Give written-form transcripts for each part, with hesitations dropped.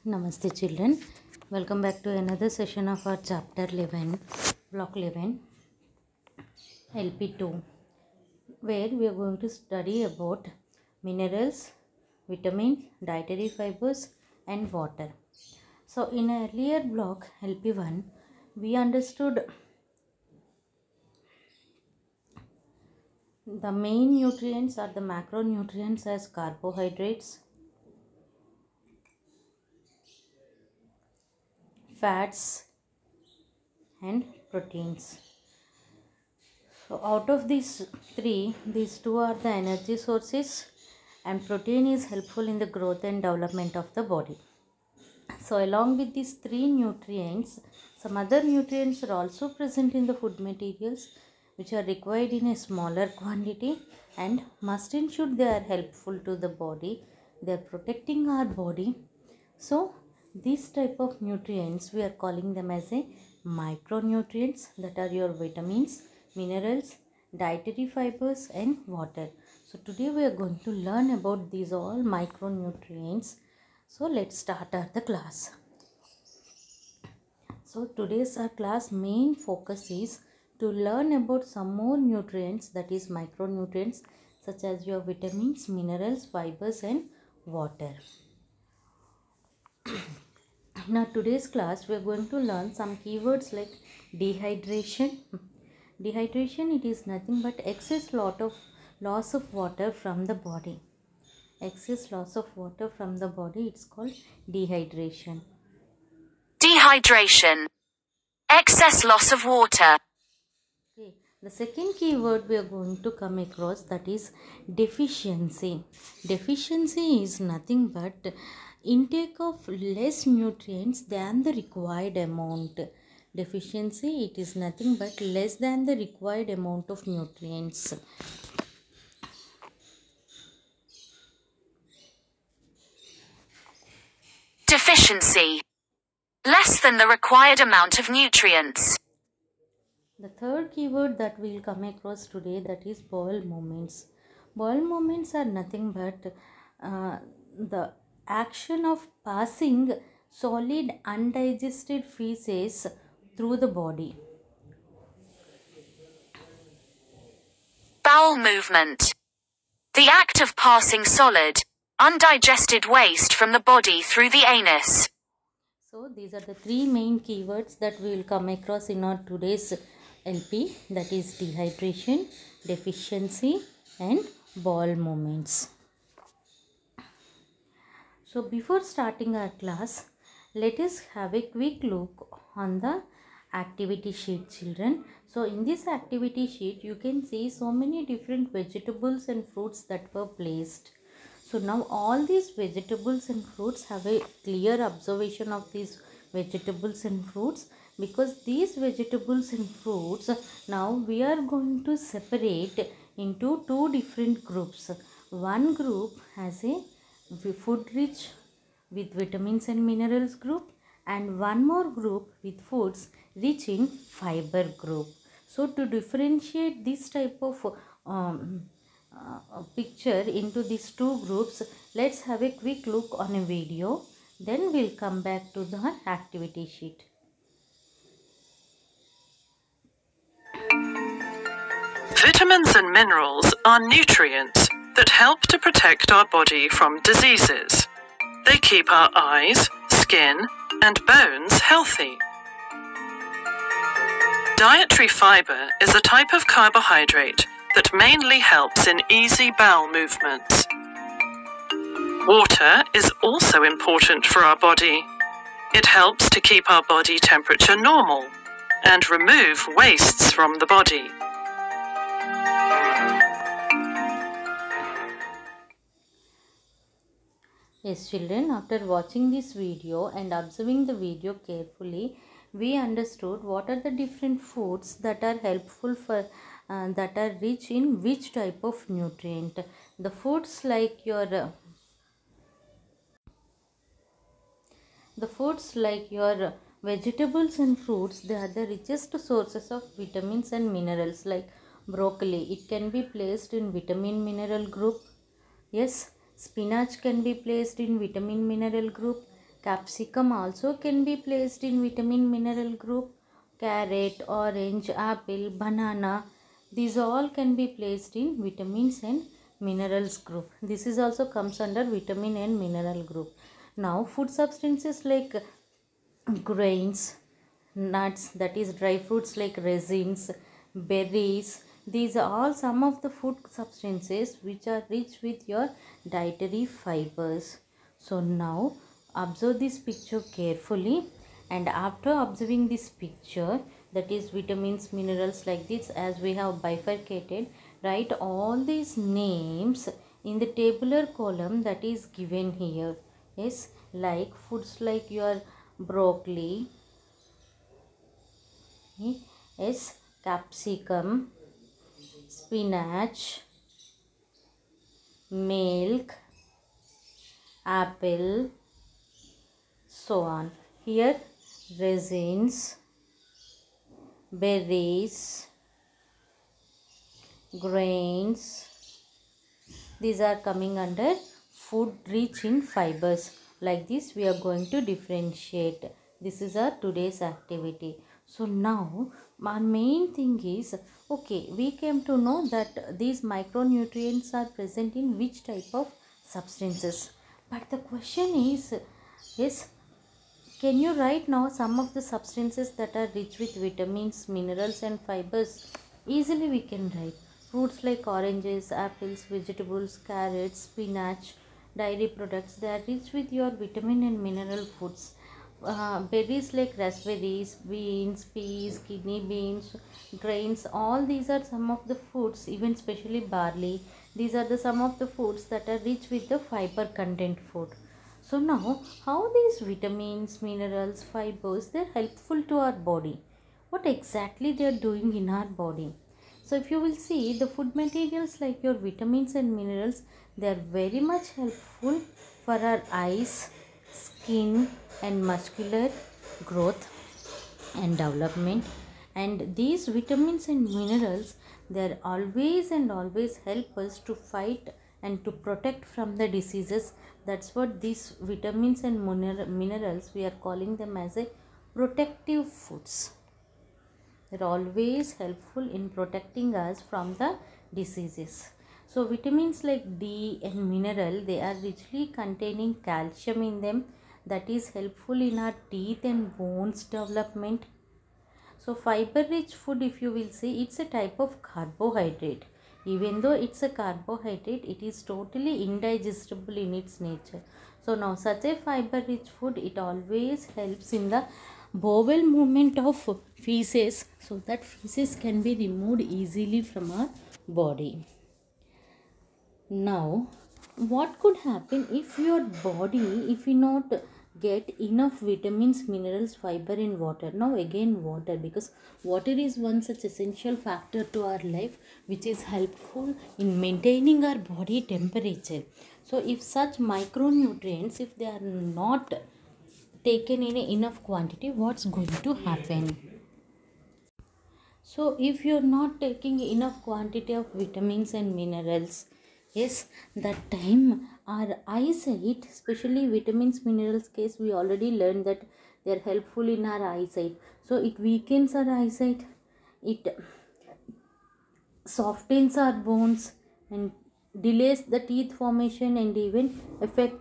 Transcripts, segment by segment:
Namaste children, welcome back to another session of our chapter 11, block 11, LP2, where we are going to study about minerals, vitamins, dietary fibers and water. So in an earlier block LP1, we understood the main nutrients or the macronutrients as carbohydrates, fats and proteins. So out of these three, these two are the energy sources and protein is helpful in the growth and development of the body. So along with these three nutrients, some other nutrients are also present in the food materials which are required in a smaller quantity and must ensure they are helpful to the body. They are protecting our body. So these type of nutrients, we are calling them as a micronutrients, that are your vitamins, minerals, dietary fibers and water. So today we are going to learn about these all micronutrients. So let's start the class. So today's our class main focus is to learn about some more nutrients, that is micronutrients, such as your vitamins, minerals, fibers and water. Now today's class we are going to learn some keywords like dehydration. Dehydration, it is nothing but excess loss of water from the body. Excess loss of water from the body, it's called dehydration. Dehydration. Excess loss of water. Okay. The second keyword we are going to come across, that is deficiency. Deficiency is nothing but intake of less nutrients than the required amount. Deficiency, it is nothing but less than the required amount of nutrients. Deficiency. Less than the required amount of nutrients. The third keyword that we will come across today, that is bowel movements. Bowel movements are nothing but the action of passing solid undigested feces through the body. Bowel movement. The act of passing solid, undigested waste from the body through the anus. So these are the three main keywords that we will come across in our today's LP, that is dehydration, deficiency and bowel movements. So before starting our class, let us have a quick look on the activity sheet, children. So in this activity sheet you can see so many different vegetables and fruits that were placed. So now all these vegetables and fruits, have a clear observation of these vegetables and fruits, because these vegetables and fruits, now we are going to separate into two different groups. One group has a food rich with vitamins and minerals group, and one more group with foods rich in fiber group. So to differentiate this type of picture into these two groups, let's have a quick look on a video, then we'll come back to the activity sheet. Vitamins and minerals are nutrients that help to protect our body from diseases. They keep our eyes, skin, and bones healthy. Dietary fiber is a type of carbohydrate that mainly helps in easy bowel movements. Water is also important for our body. It helps to keep our body temperature normal and remove wastes from the body. Yes children, after watching this video and observing the video carefully, we understood what are the different foods that are helpful for that are rich in which type of nutrient. The foods like your vegetables and fruits, they are the richest sources of vitamins and minerals. Like broccoli, it can be placed in vitamin mineral group. Yes, spinach can be placed in vitamin mineral group. Capsicum also can be placed in vitamin mineral group. Carrot, orange, apple, banana, these all can be placed in vitamins and minerals group. This is also comes under vitamin and mineral group. Now food substances like grains, nuts, that is dry fruits like raisins, berries, these are all some of the food substances which are rich with your dietary fibers. So now observe this picture carefully, and after observing this picture, that is vitamins, minerals, like this, as we have bifurcated, write all these names in the tabular column that is given here. Yes, like foods like your broccoli, yes, capsicum, spinach, milk, apple, so on. Here raisins, berries, grains, these are coming under food rich in fibers. Like this we are going to differentiate. This is our today's activity. So now our main thing is, okay, we came to know that these micronutrients are present in which type of substances. But the question is, yes, can you write now some of the substances that are rich with vitamins, minerals and fibers? Easily we can write. Fruits like oranges, apples, vegetables, carrots, spinach, dairy products, they are rich with your vitamin and mineral foods. Berries like raspberries, beans, peas, kidney beans, grains, all these are some of the foods, even especially barley. These are the some of the foods that are rich with the fiber content food. So now, how these vitamins, minerals, fibers, they are helpful to our body. What exactly they are doing in our body? So if you will see, the food materials like your vitamins and minerals, they are very much helpful for our eyes, skin and muscular growth and development. And these vitamins and minerals, they are always and always help us to fight and to protect from the diseases. That's what these vitamins and minerals, we are calling them as a protective foods. They're always helpful in protecting us from the diseases. So vitamins like D and mineral, they are richly containing calcium in them, that is helpful in our teeth and bones development. So fiber rich food, if you will see, it's a type of carbohydrate. Even though it's a carbohydrate, it is totally indigestible in its nature. So now such a fiber rich food, it always helps in the bowel movement of feces, so that feces can be removed easily from our body. Now what could happen if your body, if you not get enough vitamins, minerals, fiber in water? Now again water, because water is one such essential factor to our life which is helpful in maintaining our body temperature. So if such micronutrients, if they are not taken in enough quantity, what's going to happen? So if you're not taking enough quantity of vitamins and minerals, yes, that time our eyesight, especially vitamins, minerals case, we already learned that they are helpful in our eyesight. So it weakens our eyesight, it softens our bones and delays the teeth formation and even affect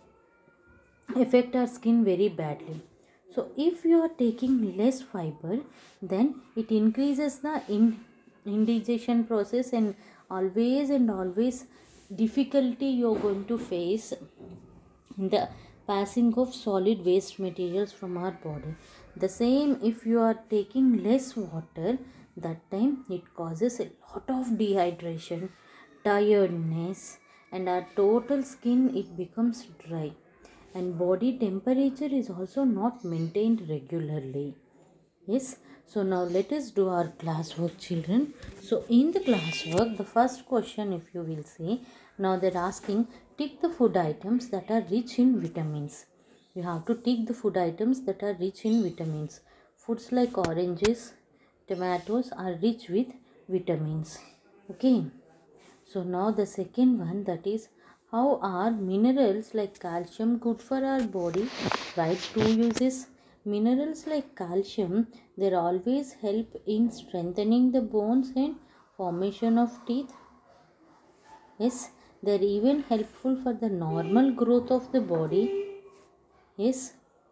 our skin very badly. So if you are taking less fiber, then it increases the indigestion process, and always difficulty you are going to face in the passing of solid waste materials from our body. The same if you are taking less water, that time it causes a lot of dehydration, tiredness, and our total skin, it becomes dry, and body temperature is also not maintained regularly. Yes, so now let us do our classwork, children. So in the classwork, the first question, if you will see, now they're asking, tick the food items that are rich in vitamins. You have to tick the food items that are rich in vitamins. Foods like oranges, tomatoes are rich with vitamins. Okay. So now the second one, that is, How are minerals like calcium good for our body? Write 2 uses. Minerals like calcium, they always help in strengthening the bones and formation of teeth. Yes, they are even helpful for the normal growth of the body. Yes.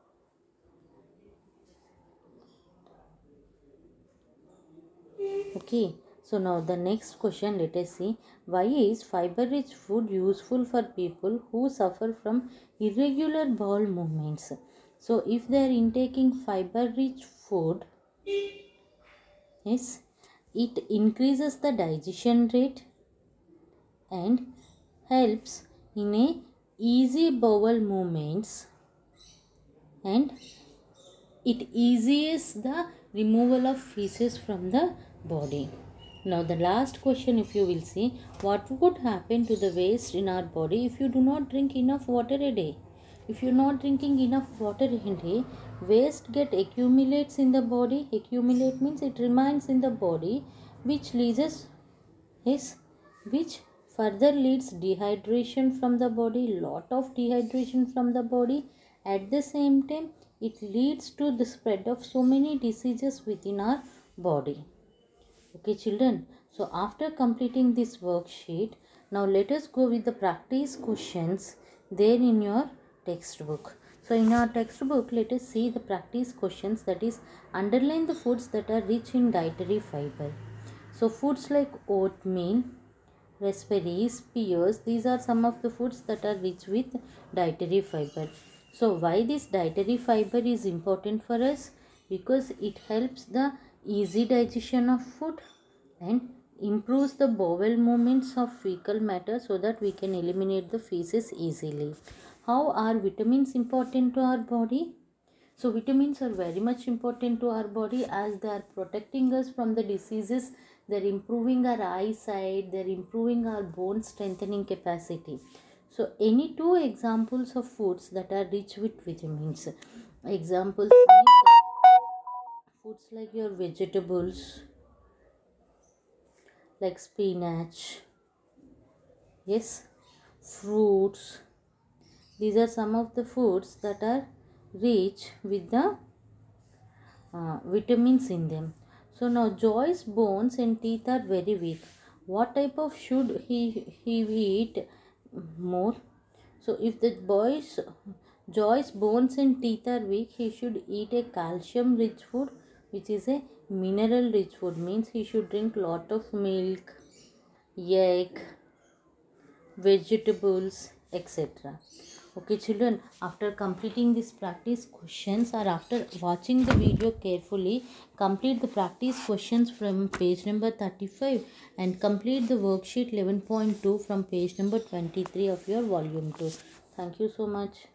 Okay, so now the next question, let us see. Why is fiber rich food useful for people who suffer from irregular bowel movements? So if they are intaking fiber rich food, yes, it increases the digestion rate and helps in a easy bowel movements, and it eases the removal of feces from the body. Now the last question, if you will see, what would happen to the waste in our body if you do not drink enough water a day? If you are not drinking enough water a day, waste accumulates in the body. Accumulate means it remains in the body, which leads, yes, which further leads dehydration from the body, lot of dehydration from the body. At the same time, it leads to the spread of so many diseases within our body. Okay children, so after completing this worksheet, now let us go with the practice questions there in your textbook. So in our textbook, let us see the practice questions, that is, underline the foods that are rich in dietary fiber. So foods like oatmeal, raspberries, pears, these are some of the foods that are rich with dietary fiber. So why this dietary fiber is important for us? Because it helps the easy digestion of food and improves the bowel movements of fecal matter so that we can eliminate the feces easily. How are vitamins important to our body? So vitamins are very much important to our body as they are protecting us from the diseases. They are improving our eyesight, they are improving our bone strengthening capacity. So any 2 examples of foods that are rich with vitamins. Examples foods like your vegetables, like spinach, yes, fruits. These are some of the foods that are rich with the vitamins in them. So now Joy's bones and teeth are very weak. What type of should he eat more? So if the Joy's bones and teeth are weak, he should eat a calcium rich food, which is a mineral rich food, means he should drink lot of milk, egg, vegetables, etc. Okay children, after completing these practice questions or after watching the video carefully, complete the practice questions from page number 35 and complete the worksheet 11.2 from page number 23 of your volume 2. Thank you so much.